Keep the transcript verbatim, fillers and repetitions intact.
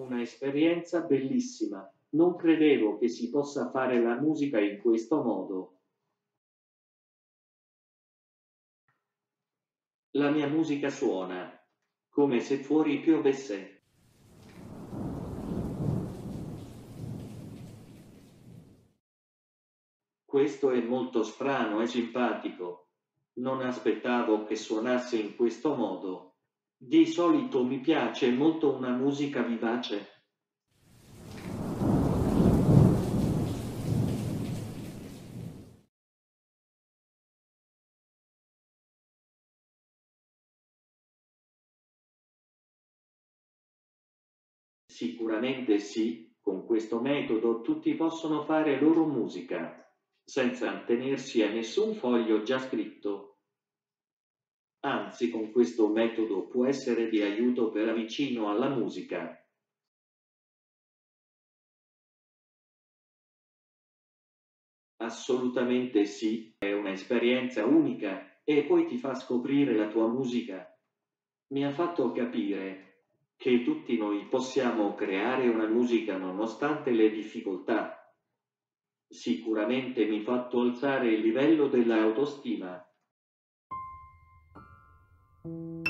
Una esperienza bellissima. Non credevo che si possa fare la musica in questo modo. La mia musica suona come se fuori piovesse. Questo è molto strano e simpatico. Non aspettavo che suonasse in questo modo. Di solito mi piace molto una musica vivace. Sicuramente sì, con questo metodo tutti possono fare loro musica, senza attenersi a nessun foglio già scritto. Anzi, con questo metodo può essere di aiuto per avvicino alla musica. Assolutamente sì, è un'esperienza unica e poi ti fa scoprire la tua musica. Mi ha fatto capire che tutti noi possiamo creare una musica nonostante le difficoltà. Sicuramente mi ha fatto alzare il livello dell'autostima.